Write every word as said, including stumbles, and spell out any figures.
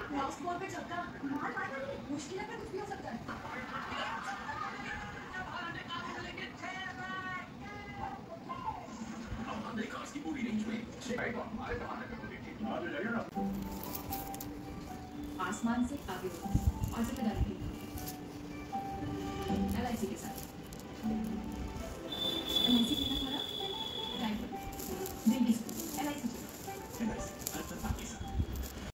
Last ball पे छक्का मार मार मुश्किल है पर कुछ भी हो सकता है। अब हमने कार्स की पूरी रेंज में आसमान से आगे बढ़ो और जिम्मेदारी एल आई सी के साथ।